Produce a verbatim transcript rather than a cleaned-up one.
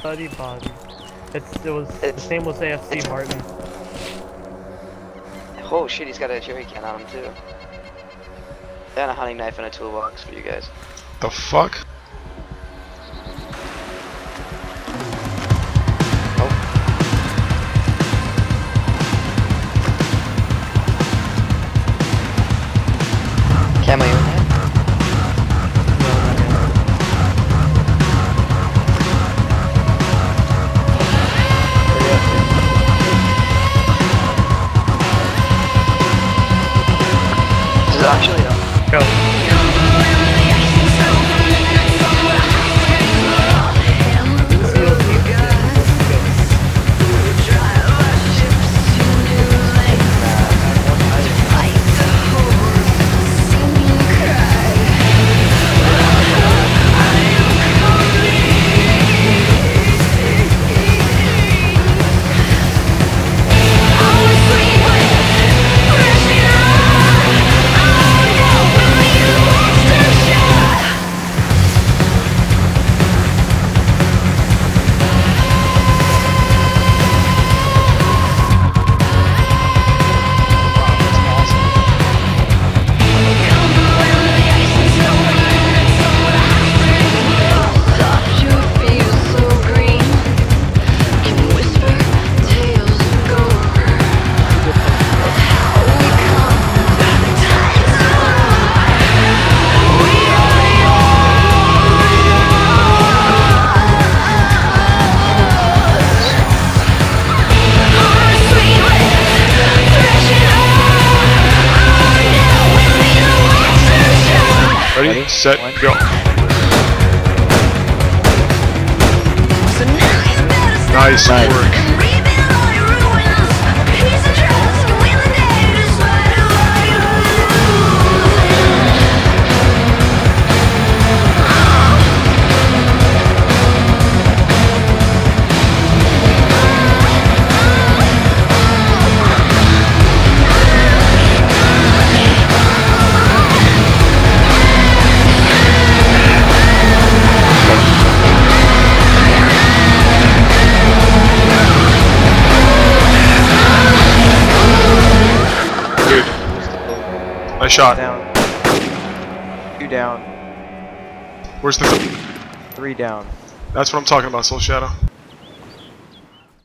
Buddy body. It's, it was It's, the same with A F C Martin. Oh shit, he's got a jerry can on him too. And a hunting knife and a toolbox for you guys. The fuck? Camo, you in there? This is actually up. Go. Ready, set, go. Nice work. Nice shot. Down. Two down. Where's the th Three down. That's what I'm talking about, Soul Shadow.